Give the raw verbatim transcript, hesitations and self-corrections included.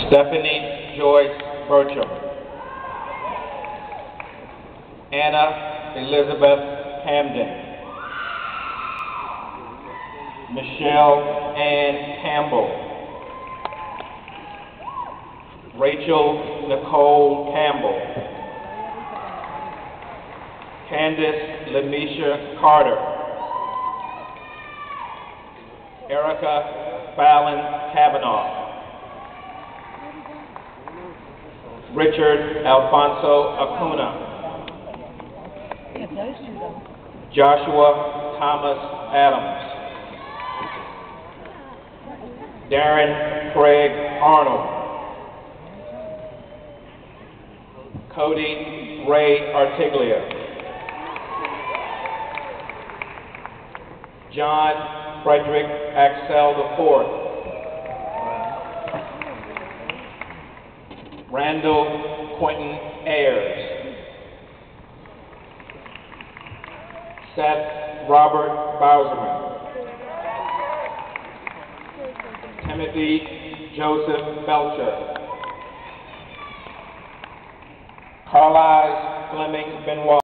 Stephanie Joyce Bertram. Anna Elizabeth Hamden. Michelle Ann Campbell. Rachel Nicole Campbell. Candace Lemisha Carter. Erica Fallon Kavanaugh. Richard Alfonso Acuna. Joshua Thomas Adams. Darren Craig Arnold. Cody Ray Artiglia. John Frederick Axel the fourth. Randall Quentin Ayers. Seth Robert Bowserman. Timothy Joseph Belcher. Carlisle Fleming Benoit.